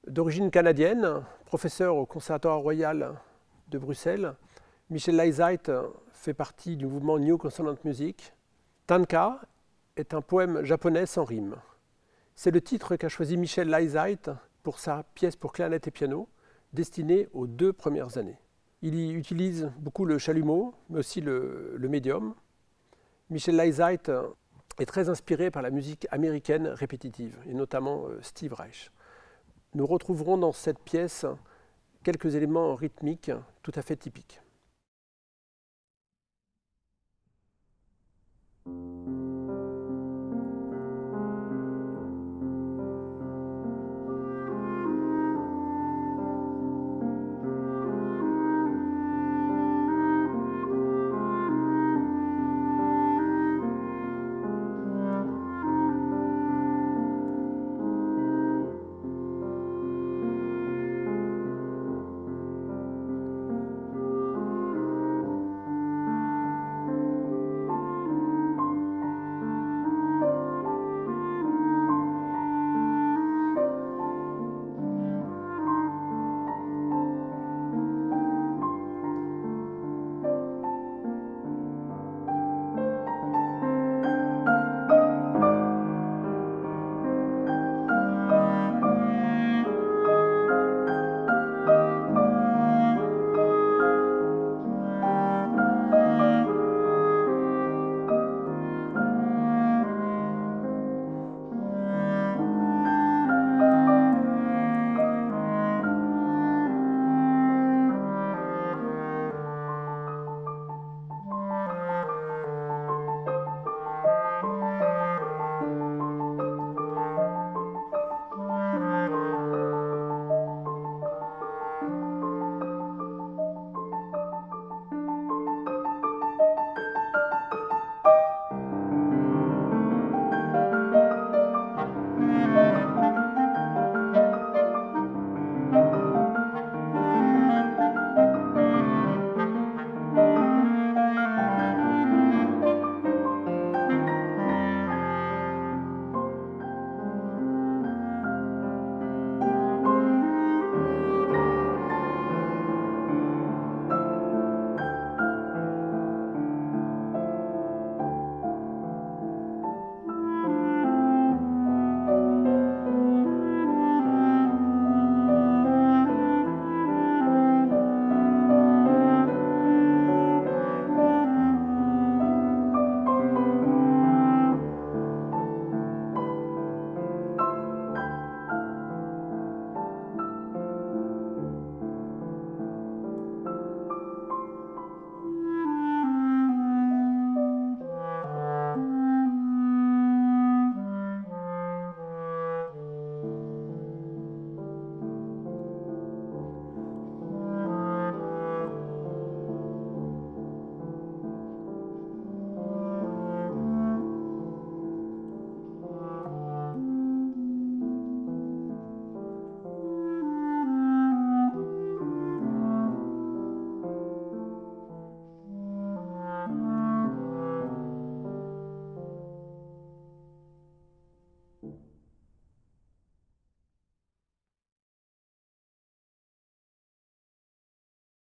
D'origine canadienne, professeur au Conservatoire royal de Bruxelles, Michel Leisheit fait partie du mouvement New Consonant Music. Tanka est un poème japonais sans rime. C'est le titre qu'a choisi Michel Leisheit pour sa pièce pour clarinette et piano, destinée aux 2 premières années. Il y utilise beaucoup le chalumeau, mais aussi le médium. Michel Leisheit est très inspiré par la musique américaine répétitive, et notamment Steve Reich. Nous retrouverons dans cette pièce quelques éléments rythmiques tout à fait typiques.